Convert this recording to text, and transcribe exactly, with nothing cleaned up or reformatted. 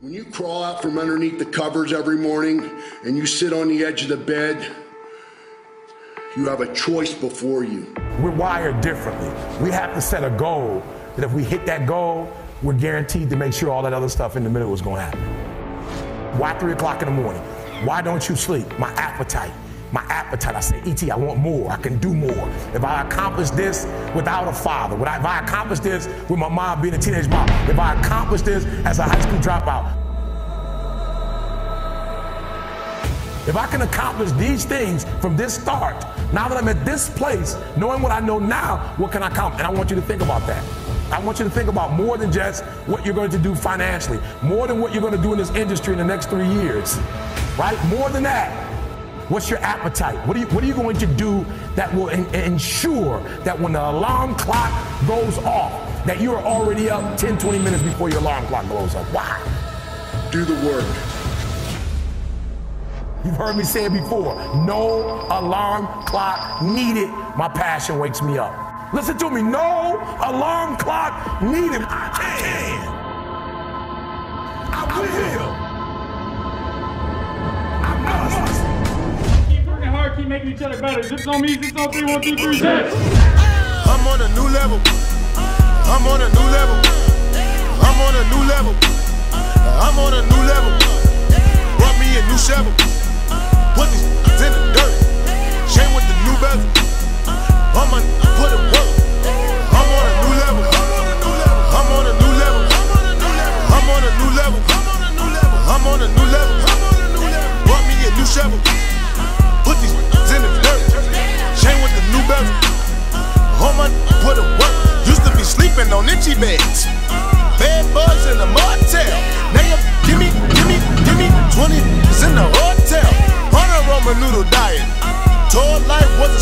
When you crawl out from underneath the covers every morning and you sit on the edge of the bed, you have a choice before you. We're wired differently. We have to set a goal that if we hit that goal, we're guaranteed to make sure all that other stuff in the middle is going to happen. Why three o'clock in the morning? Why don't you sleep? My appetite. My appetite. I say, E T, I want more. I can do more. If I accomplish this without a father, if I accomplish this with my mom being a teenage mom, if I accomplish this as a high school dropout, if I can accomplish these things from this start, now that I'm at this place, knowing what I know now, what can I accomplish? And I want you to think about that. I want you to think about more than just what you're going to do financially, more than what you're going to do in this industry in the next three years, right? More than that. What's your appetite? What are you, what are you going to do that will in, ensure that when the alarm clock goes off, that you are already up ten, twenty minutes before your alarm clock goes off? Why? Do the work. You've heard me say it before. No alarm clock needed. My passion wakes me up. Listen to me. No alarm clock needed. I can. I will. I must. Keep making each other better. Zips on me, zips on three, one, two, three, zips. I'm on a new level. I'm on a new level. I'm on a new level. I'm on a new level. Brought me a new shovel. Put these in the dirt. Chain with the new bezel. I'ma put it work. I'm on a new level. I'm on a new level. I'm on a new level. I'm on a new level. Brought me a new shovel. Put these in the dirt, chain with the new bezel. On my put it work. Used to be sleeping on itchy beds, bed bugs in the motel. Now you give me, give me, give me twenty in the hotel. On a Roman noodle diet. Told life was a